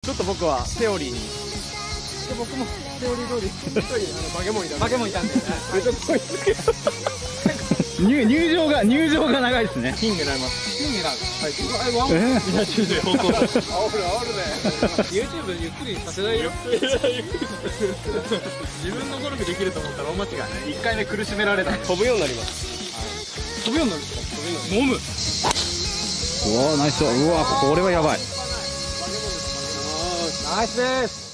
ちょっと僕はセオリーに。僕もセオリー通り一人バケモンいたんで。バケモンいたんで。めっちゃ遠いですけど。入場が長いですね。金狙います。金狙う。はい。ワン。みんな中で方向。煽るね。YouTube ゆっくりさせないよ。自分のゴルフできると思ったら大間違いない。1回目苦しめられた。飛ぶようになります。飛ぶようになるんですか。飲む。うわナイス。うわこれはやばい。ナイスです。